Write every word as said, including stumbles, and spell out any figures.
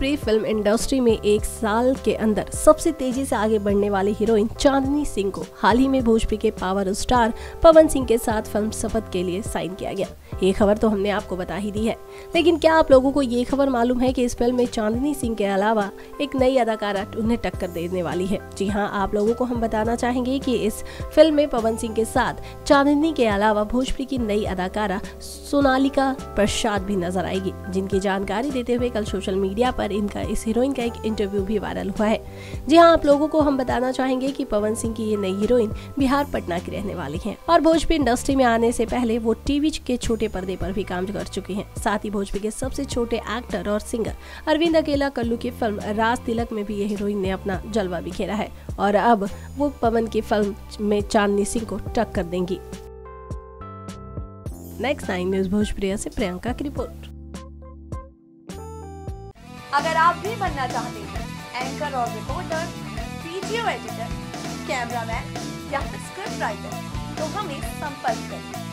Bhojpuri film industry में एक साल के अंदर सबसे तेजी से आगे बढ़ने वाली हीरोइन चांदनी सिंह को हाल ही में भोजपुरी के पावर स्टार पवन सिंह के साथ फिल्म शपथ के लिए साइन किया गया। ये खबर तो हमने आपको बता ही दी है, लेकिन क्या आप लोगों को ये खबर मालूम है कि इस फिल्म में चांदनी सिंह के अलावा एक नई अदाकारा उन्हें टक्कर देने वाली है। जी हाँ, आप लोगों को हम बताना चाहेंगे कि इस फिल्म में पवन सिंह के साथ चांदनी के अलावा भोजपुरी की नई अदाकारा सोनालिका प्रसाद भी नजर आएगी, जिनकी जानकारी देते हुए कल सोशल मीडिया पर इनका इस हीरोइन का एक इंटरव्यू भी वायरल हुआ है। जी हाँ, आप लोगों को हम बताना चाहेंगे कि पवन सिंह की ये नई हीरोइन बिहार पटना की रहने वाली हैं और भोजपुरी इंडस्ट्री में आने से पहले वो टीवी के छोटे पर्दे पर भी काम कर चुकी हैं। साथ ही भोजपुरी के सबसे छोटे एक्टर और सिंगर अरविंद अकेला कल्लू की फिल्म राज तिलक में भी ये हीरोइन ने अपना जलवा बिखेरा है और अब वो पवन की फिल्म में चांदनी सिंह को टक्कर देंगी। नेक्स्ट नाइन न्यूज भोजपुरी से प्रियंका की रिपोर्ट। अगर आप भी बनना चाहते हैं एंकर और रिपोर्टर, वीडियो एडिटर, कैमरामैन या फिर स्क्रिप्ट राइटर, तो हमें संपर्क करें।